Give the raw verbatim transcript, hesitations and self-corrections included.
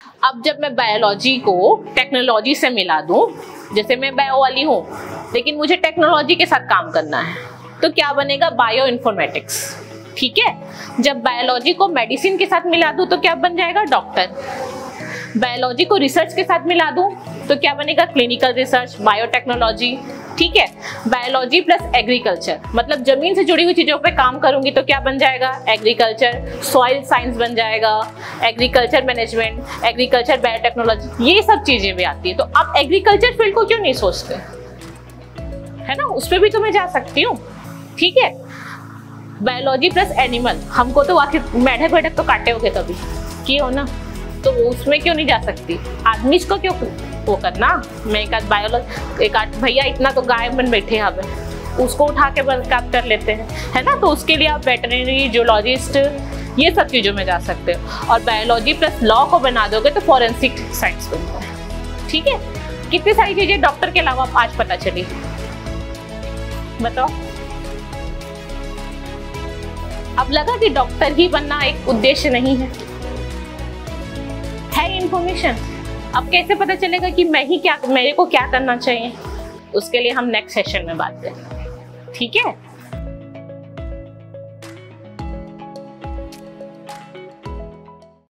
अब जब मैं बायोलॉजी को टेक्नोलॉजी से मिला दूं, जैसे मैं बायो वाली हूँ लेकिन मुझे टेक्नोलॉजी के साथ काम करना है, तो क्या बनेगा? Bio informatics. ठीक है। जब बायोलॉजी को मेडिसिन के साथ मिला दूं तो क्या बन जाएगा? डॉक्टर। बायोलॉजी को रिसर्च के साथ मिला दूं तो क्या बनेगा? Clinical research, biotechnology. ठीक है। बायोलॉजी प्लस एग्रीकल्चर, मतलब जमीन से जुड़ी हुई चीजों पे काम करूंगी तो क्या बन जाएगा? एग्रीकल्चर। सॉइल साइंस बन जाएगा, एग्रीकल्चर मैनेजमेंट, एग्रीकल्चर बायोटेक्नोलॉजी, ये सब चीजें भी आती है। तो आप एग्रीकल्चर फील्ड को क्यों नहीं सोचते? है ना, उस पर भी तो मैं जा सकती हूँ। ठीक है। बायोलॉजी प्लस एनिमल, हमको तो आखिर मेढक वेढक तो काटे होगे कभी, किए हो ना, तो उसमें क्यों नहीं जा सकती? आदमी को क्यों वो करना? मैं एक आध बायोलॉजी, एक आध भैया इतना तो गाय बन बैठे हैं, अब उसको उठा के बस काम कर लेते हैं, है ना। तो उसके लिए आप वेटरनरी, जूलॉजिस्ट, ये सब चीजों में जा सकते हो। और बायोलॉजी प्लस लॉ को बना दोगे तो फॉरेंसिक साइंस बनता है। ठीक है। कितनी सारी चीजें डॉक्टर के अलावा आज पता चली, बताओ। अब लगा कि डॉक्टर ही बनना एक उद्देश्य नहीं है, है इंफॉर्मेशन। अब कैसे पता चलेगा कि मैं ही क्या, मेरे को क्या करना चाहिए? उसके लिए हम नेक्स्ट सेशन में बात करें। ठीक है।